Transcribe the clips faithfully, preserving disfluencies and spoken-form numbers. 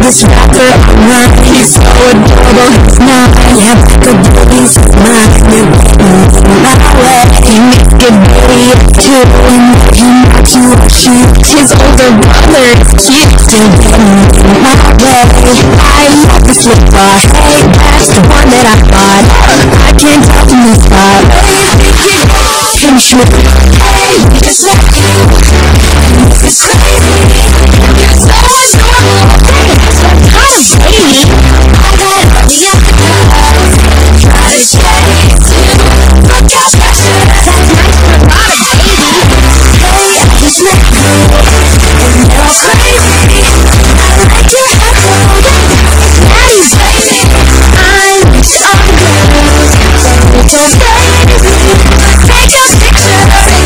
this rapper online. He's so adorable, he's not. Yeah, like a baby's mine. You're getting my way. He makes good video too, and he knocks you off shoes. His older brother is cute, still getting my way. I love this little boy. Hey, that's the one that I bought. I can't tell from this spot. Baby, keep on. Finish with me. Hey, just like you. It's crazy. You're so adorable. That's what kind of baby. I got the other try to chase you. Look out, pressure. That's nice for a lot of baby. Hey, I just met you. And you're crazy. I like your echo. Daddy's baby. I'm so good. It's so crazy. Take a picture.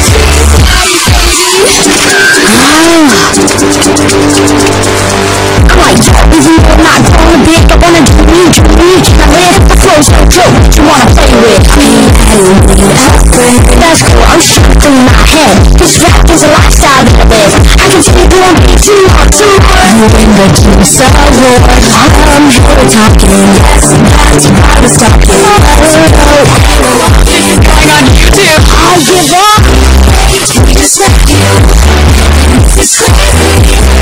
I'm like, yo, even though I'm not growing big, I wanna do me, do me. Now where the flow's so true, what you wanna play with? I mean, I don't need upgrade. That's cool, I'm shooting through my head. This rap is a lifestyle that I live. I can see you doing me too hard, too hard. You in the juice award. I'm here talking, yes, that's why I was talking. Oh, this is going on YouTube. I give up. Just like you. It's crazy.